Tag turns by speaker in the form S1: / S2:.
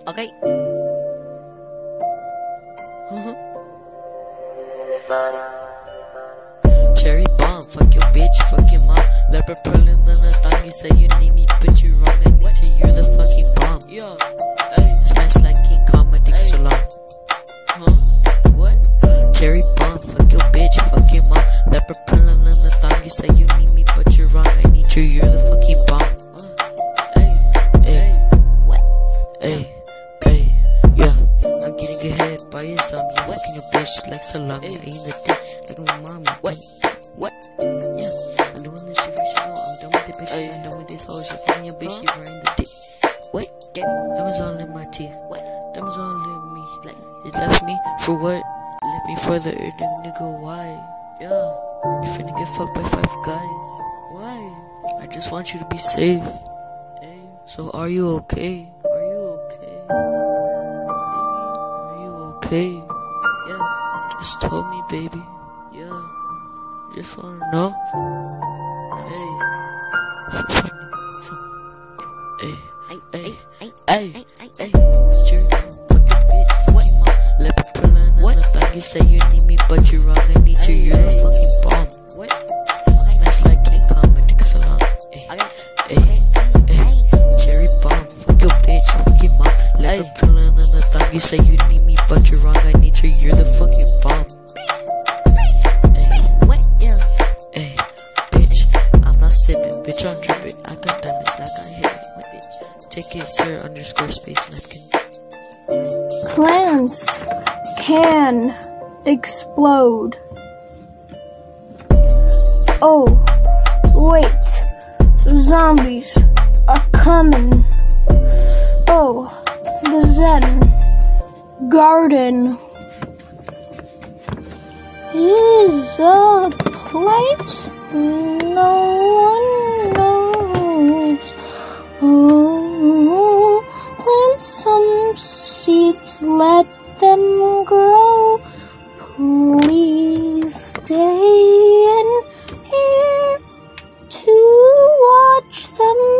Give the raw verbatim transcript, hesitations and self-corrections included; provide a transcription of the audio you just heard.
S1: Okay. Cherry bomb, fuck your bitch, fuck your mom. Leopard pearl in the thong, you say you need me, but you wrong. I need you, you're the fucking bomb. Yo, hey. Smash like King Kong, my dick so long. Huh? What? Cherry bomb, fuck your bitch, fuck your mom. Leopard pearl in the thong, you say you need me, but you're wrong. I need you, you're the fucking bomb. Hey, what? Hey, hey, yeah. I'm getting ahead by your zombie. I'm fucking your bitch like salami. I eat the dick like my mommy. What? What? Yeah, I'm doing this shit for sure. I'm done with the bitch. Ay. I'm done with this whole shit. Fucking your bitch, huh? She riding the dick. What? Get it? Diamonds all in my teeth. What? Diamonds all in me. Like, it left me for what? Left me for the earth, nigga. Why? Yeah, you finna get fucked by five guys. Why? I just want you to be safe. Hey. So are you okay? Are you okay? Baby, are you okay? Yeah, just tell me, baby. Yeah, just wanna know. Hey, hey, hey, hey, hey, hey, you're fucking bitch, fucking mom. Let me pull in the thong. You say you need me, but you're wrong. I need you. You're the fucking bomb. What? Smash like King Kong, my dick so long. Hey, hey, hey, cherry bomb, fuck your bitch, fuck your mom. Let me pull in the thong. You say you need me, but you're wrong. I need you. You're the fucking bomb. Sipping, bitch, I'm dripping. I got diamonds like I hit it. What bitch? Take it, sir, underscore space napkin.
S2: Plants can explode. Oh, wait. Zombies are coming. Oh, the Zen garden is a place no one knows. Oh, plant some seeds, let them grow. Please stay in here to watch them